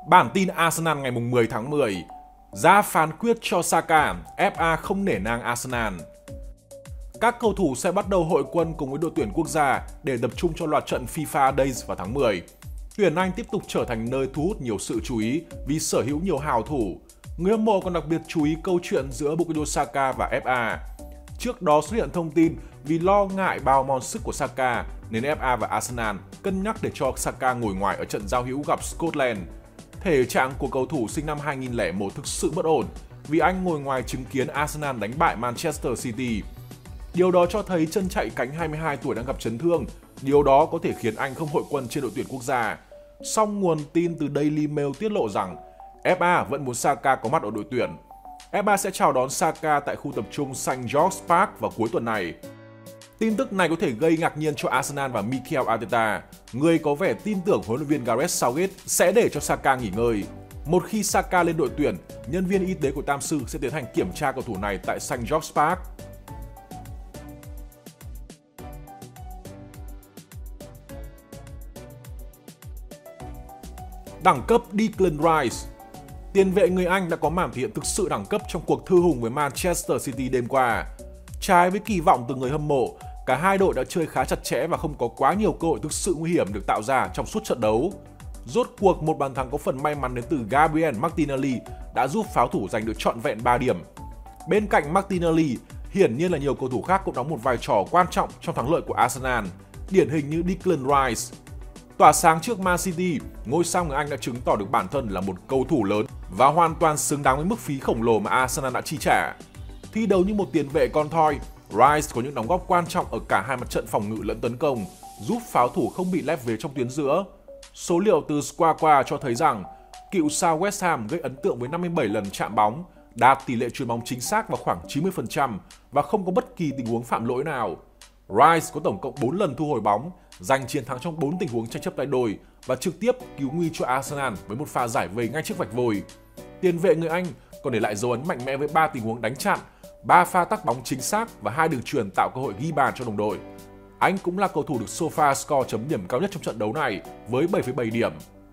Bản tin Arsenal ngày 10 tháng 10. Ra phán quyết cho Saka, FA không nể nang Arsenal. Các cầu thủ sẽ bắt đầu hội quân cùng với đội tuyển quốc gia để tập trung cho loạt trận FIFA Days vào tháng 10. Tuyển Anh tiếp tục trở thành nơi thu hút nhiều sự chú ý vì sở hữu nhiều hào thủ. Người hâm mộ còn đặc biệt chú ý câu chuyện giữa Bukayo Saka và FA. Trước đó xuất hiện thông tin vì lo ngại bao mòn sức của Saka nên FA và Arsenal cân nhắc để cho Saka ngồi ngoài ở trận giao hữu gặp Scotland. Thể trạng của cầu thủ sinh năm 2001 thực sự bất ổn vì anh ngồi ngoài chứng kiến Arsenal đánh bại Manchester City. Điều đó cho thấy chân chạy cánh 22 tuổi đang gặp chấn thương, điều đó có thể khiến anh không hội quân trên đội tuyển quốc gia. Song nguồn tin từ Daily Mail tiết lộ rằng FA vẫn muốn Saka có mặt ở đội tuyển. FA sẽ chào đón Saka tại khu tập trung St. George's Park vào cuối tuần này. Tin tức này có thể gây ngạc nhiên cho Arsenal và Mikel Arteta, người có vẻ tin tưởng huấn luyện viên Gareth Southgate sẽ để cho Saka nghỉ ngơi. Một khi Saka lên đội tuyển, nhân viên y tế của Tam sư sẽ tiến hành kiểm tra cầu thủ này tại St. George's Park. Đẳng cấp Declan Rice. Tiền vệ người Anh đã có màn thể hiện thực sự đẳng cấp trong cuộc thư hùng với Manchester City đêm qua. Trái với kỳ vọng từ người hâm mộ, cả hai đội đã chơi khá chặt chẽ và không có quá nhiều cơ hội thực sự nguy hiểm được tạo ra trong suốt trận đấu. Rốt cuộc, một bàn thắng có phần may mắn đến từ Gabriel Martinelli đã giúp pháo thủ giành được trọn vẹn 3 điểm. Bên cạnh Martinelli, hiển nhiên là nhiều cầu thủ khác cũng đóng một vai trò quan trọng trong thắng lợi của Arsenal, điển hình như Declan Rice. Tỏa sáng trước Man City, ngôi sao người Anh đã chứng tỏ được bản thân là một cầu thủ lớn và hoàn toàn xứng đáng với mức phí khổng lồ mà Arsenal đã chi trả. Thi đấu như một tiền vệ con thoi, Rice có những đóng góp quan trọng ở cả hai mặt trận phòng ngự lẫn tấn công, giúp pháo thủ không bị lép vế trong tuyến giữa. Số liệu từ Squawka cho thấy rằng cựu sao West Ham gây ấn tượng với 57 lần chạm bóng, đạt tỷ lệ chuyền bóng chính xác vào khoảng 90% và không có bất kỳ tình huống phạm lỗi nào. Rice có tổng cộng 4 lần thu hồi bóng, giành chiến thắng trong 4 tình huống tranh chấp tay đôi và trực tiếp cứu nguy cho Arsenal với một pha giải vây ngay trước vạch vôi. Tiền vệ người Anh còn để lại dấu ấn mạnh mẽ với 3 tình huống đánh chặn, 3 pha tắc bóng chính xác và 2 đường chuyền tạo cơ hội ghi bàn cho đồng đội. Anh cũng là cầu thủ được SofaScore chấm điểm cao nhất trong trận đấu này với 7,7 điểm.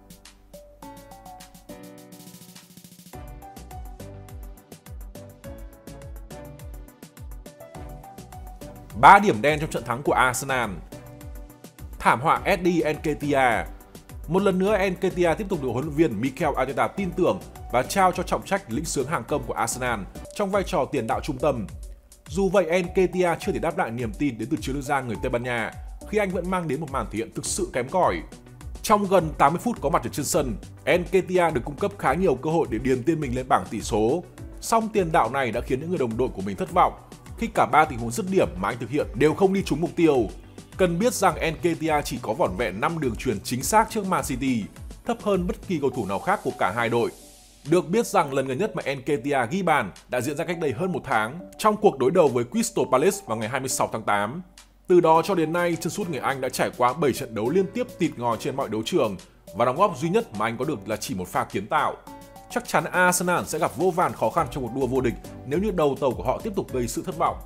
Ba điểm đen trong trận thắng của Arsenal. Thảm họa Eddie Nketiah. Một lần nữa, Nketiah tiếp tục được huấn luyện viên Mikel Arteta tin tưởng và trao cho trọng trách lĩnh xướng hàng công của Arsenal trong vai trò tiền đạo trung tâm. Dù vậy, Nketiah chưa thể đáp lại niềm tin đến từ chiến lược gia người Tây Ban Nha khi anh vẫn mang đến một màn thể hiện thực sự kém cỏi. Trong gần 80 phút có mặt ở trên sân, Nketiah được cung cấp khá nhiều cơ hội để điền tên mình lên bảng tỷ số. Song tiền đạo này đã khiến những người đồng đội của mình thất vọng khi cả 3 tình huống dứt điểm mà anh thực hiện đều không đi trúng mục tiêu. Cần biết rằng Nketiah chỉ có vỏn vẹn 5 đường chuyền chính xác trước Man City, thấp hơn bất kỳ cầu thủ nào khác của cả hai đội. Được biết rằng lần gần nhất mà Nketiah ghi bàn đã diễn ra cách đây hơn một tháng trong cuộc đối đầu với Crystal Palace vào ngày 26 tháng 8. Từ đó cho đến nay, chân sút người Anh đã trải qua 7 trận đấu liên tiếp tịt ngòi trên mọi đấu trường và đóng góp duy nhất mà anh có được là chỉ một pha kiến tạo. Chắc chắn Arsenal sẽ gặp vô vàn khó khăn trong cuộc đua vô địch nếu như đầu tàu của họ tiếp tục gây sự thất vọng.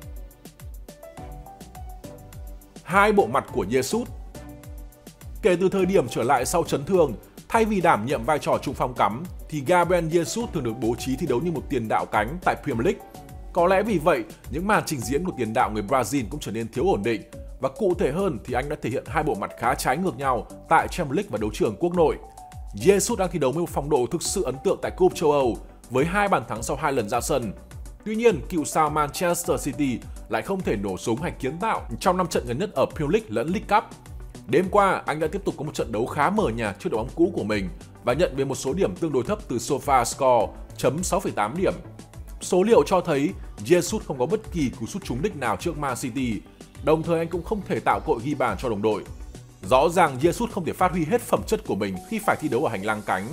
Hai bộ mặt của Jesus. Kể từ thời điểm trở lại sau chấn thương, thay vì đảm nhiệm vai trò trung phong cắm, thì Gabriel Jesus thường được bố trí thi đấu như một tiền đạo cánh tại Premier League. Có lẽ vì vậy, những màn trình diễn của tiền đạo người Brazil cũng trở nên thiếu ổn định, và cụ thể hơn thì anh đã thể hiện hai bộ mặt khá trái ngược nhau tại Champions League và đấu trường quốc nội. Jesus đang thi đấu với một phong độ thực sự ấn tượng tại Cúp châu Âu với 2 bàn thắng sau 2 lần ra sân. Tuy nhiên, cựu sao Manchester City lại không thể nổ súng hay kiến tạo trong 5 trận gần nhất ở Premier League lẫn League Cup. Đêm qua, anh đã tiếp tục có một trận đấu khá mờ nhạt trước đội bóng cũ của mình và nhận về một số điểm tương đối thấp từ SofaScore, chấm 6,8 điểm. Số liệu cho thấy Jesus không có bất kỳ cú sút trúng đích nào trước Man City, đồng thời anh cũng không thể tạo cơ hội ghi bàn cho đồng đội. Rõ ràng Jesus không thể phát huy hết phẩm chất của mình khi phải thi đấu ở hành lang cánh.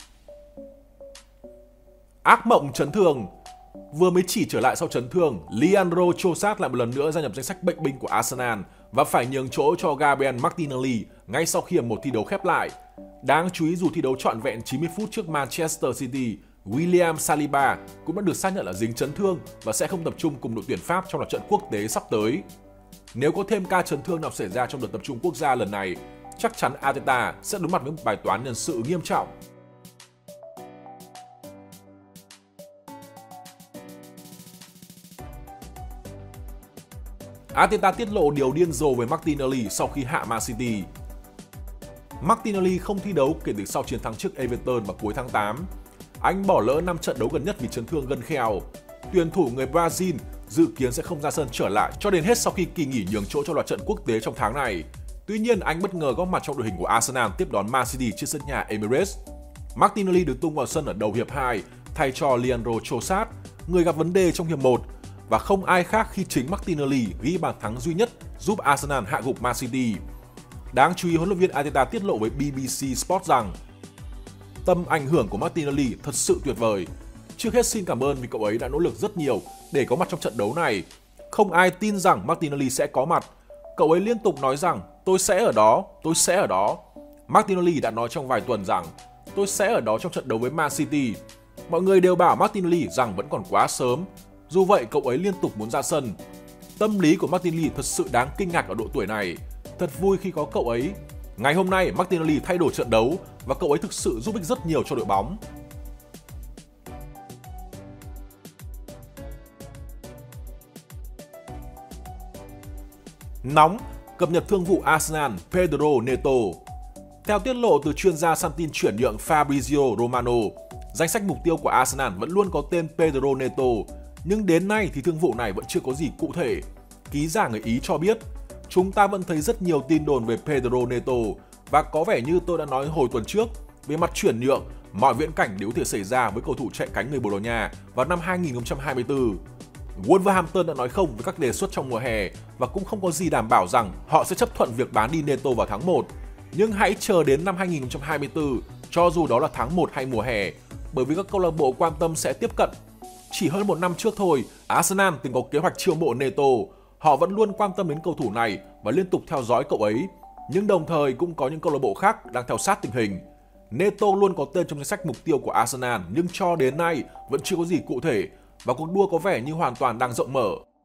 Ác mộng chấn thương. Vừa mới chỉ trở lại sau chấn thương, Leandro Trossard lại một lần nữa gia nhập danh sách bệnh binh của Arsenal và phải nhường chỗ cho Gabriel Martinelli ngay sau khi một thi đấu khép lại. Đáng chú ý, dù thi đấu trọn vẹn 90 phút trước Manchester City, William Saliba cũng đã được xác nhận là dính chấn thương và sẽ không tập trung cùng đội tuyển Pháp trong loạt trận quốc tế sắp tới. Nếu có thêm ca chấn thương nào xảy ra trong đợt tập trung quốc gia lần này, chắc chắn Arteta sẽ đối mặt với một bài toán nhân sự nghiêm trọng. Arteta tiết lộ điều điên rồ về Martinelli sau khi hạ Man City. Martinelli không thi đấu kể từ sau chiến thắng trước Everton vào cuối tháng 8. Anh bỏ lỡ 5 trận đấu gần nhất vì chấn thương gân kheo. Tuyển thủ người Brazil dự kiến sẽ không ra sân trở lại cho đến hết sau khi kỳ nghỉ nhường chỗ cho loạt trận quốc tế trong tháng này. Tuy nhiên, anh bất ngờ góp mặt trong đội hình của Arsenal tiếp đón Man City trên sân nhà Emirates. Martinelli được tung vào sân ở đầu hiệp 2 thay cho Leandro Trossard, người gặp vấn đề trong hiệp 1, và không ai khác khi chính Martinelli ghi bàn thắng duy nhất giúp Arsenal hạ gục Man City. Đáng chú ý, huấn luyện viên Arteta tiết lộ với BBC Sport rằng tầm ảnh hưởng của Martinelli thật sự tuyệt vời. Trước hết xin cảm ơn vì cậu ấy đã nỗ lực rất nhiều để có mặt trong trận đấu này. Không ai tin rằng Martinelli sẽ có mặt. Cậu ấy liên tục nói rằng tôi sẽ ở đó, tôi sẽ ở đó. Martinelli đã nói trong vài tuần rằng tôi sẽ ở đó trong trận đấu với Man City. Mọi người đều bảo Martinelli rằng vẫn còn quá sớm. Dù vậy, cậu ấy liên tục muốn ra sân. Tâm lý của Martinelli thật sự đáng kinh ngạc ở độ tuổi này. Thật vui khi có cậu ấy. Ngày hôm nay, Martinelli thay đổi trận đấu và cậu ấy thực sự giúp ích rất nhiều cho đội bóng. Nóng, cập nhật thương vụ Arsenal Pedro Neto. Theo tiết lộ từ chuyên gia săn tin chuyển nhượng Fabrizio Romano, danh sách mục tiêu của Arsenal vẫn luôn có tên Pedro Neto, nhưng đến nay thì thương vụ này vẫn chưa có gì cụ thể. Ký giả người Ý cho biết, chúng ta vẫn thấy rất nhiều tin đồn về Pedro Neto và có vẻ như tôi đã nói hồi tuần trước, về mặt chuyển nhượng, mọi viễn cảnh đều có thể xảy ra với cầu thủ chạy cánh người Bồ Đào Nha vào năm 2024. Wolverhampton đã nói không với các đề xuất trong mùa hè và cũng không có gì đảm bảo rằng họ sẽ chấp thuận việc bán đi Neto vào tháng 1. Nhưng hãy chờ đến năm 2024, cho dù đó là tháng 1 hay mùa hè, bởi vì các câu lạc bộ quan tâm sẽ tiếp cận. Chỉ hơn một năm trước thôi, Arsenal từng có kế hoạch chiêu mộ Neto. Họ vẫn luôn quan tâm đến cầu thủ này và liên tục theo dõi cậu ấy. Nhưng đồng thời cũng có những câu lạc bộ khác đang theo sát tình hình. Neto luôn có tên trong danh sách mục tiêu của Arsenal nhưng cho đến nay vẫn chưa có gì cụ thể và cuộc đua có vẻ như hoàn toàn đang rộng mở.